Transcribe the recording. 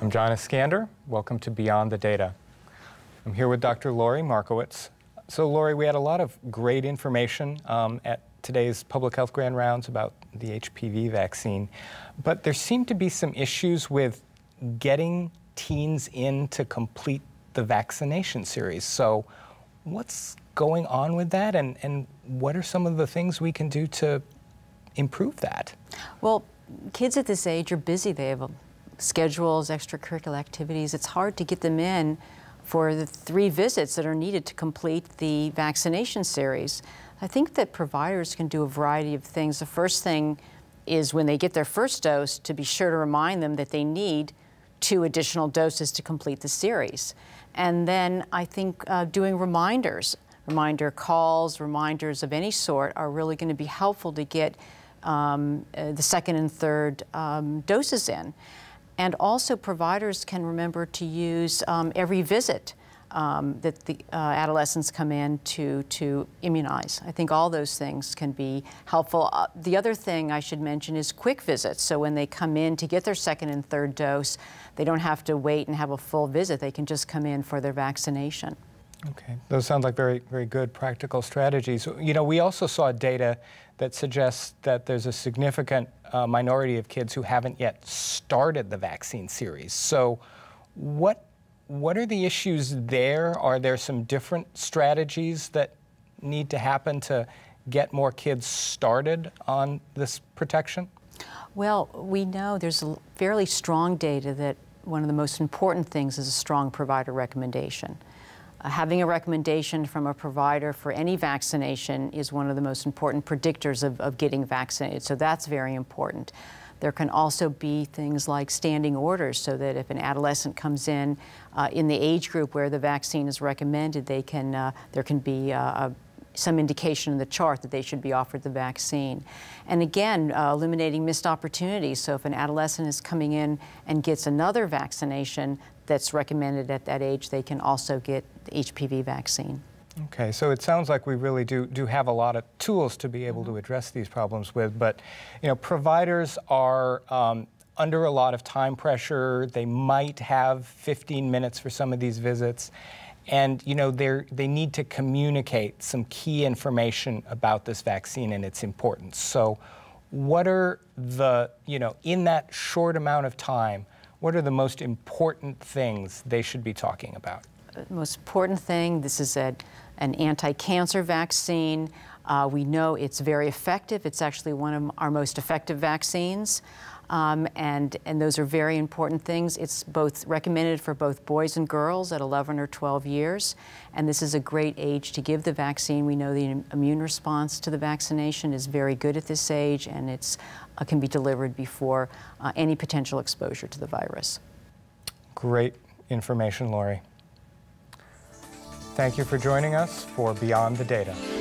I'm John Iskander. Welcome to Beyond the Data. I'm here with Dr. Lauri Markowitz. So Lauri, we had a lot of great information at today's Public Health Grand Rounds about the HPV vaccine, but there seem to be some issues with getting teens in to complete the vaccination series. So what's going on with that, and what are some of the things we can do to improve that? Well, kids at this age are busy. They have schedules, extracurricular activities. It's hard to get them in for the 3 visits that are needed to complete the vaccination series. I think that providers can do a variety of things. The first thing is when they get their first dose to be sure to remind them that they need 2 additional doses to complete the series. And then I think doing reminders, reminder calls, reminders of any sort are really going to be helpful to get the second and third doses in. And also providers can remember to use every visit that the adolescents come in to immunize. I think all those things can be helpful. The other thing I should mention is quick visits. So when they come in to get their second and third dose, they don't have to wait and have a full visit. They can just come in for their vaccination. Okay, those sound like very, very good practical strategies. You know, we also saw data that suggests that there's a significant minority of kids who haven't yet started the vaccine series. So what are the issues there? Are there some different strategies that need to happen to get more kids started on this protection? Well, we know there's fairly strong data that one of the most important things is a strong provider recommendation. Having a recommendation from a provider for any vaccination is one of the most important predictors of getting vaccinated, so that's very important. There can also be things like standing orders, so that if an adolescent comes in the age group where the vaccine is recommended, there can be some indication in the chart that they should be offered the vaccine. And again, eliminating missed opportunities. So if an adolescent is coming in and gets another vaccination that's recommended at that age, they can also get the HPV vaccine. Okay, so it sounds like we really do have a lot of tools to be able to address these problems with, but you know, providers are under a lot of time pressure. They might have 15 minutes for some of these visits, and you know, they need to communicate some key information about this vaccine and its importance. So what are the, you know, in that short amount of time, what are the most important things they should be talking about? The most important thing, this is an anti-cancer vaccine. We know it's very effective. It's actually one of our most effective vaccines. And those are very important things. It's both recommended for both boys and girls at 11 or 12 years. And this is a great age to give the vaccine. We know the immune response to the vaccination is very good at this age, and it can be delivered before any potential exposure to the virus. Great information, Lauri. Thank you for joining us for Beyond the Data.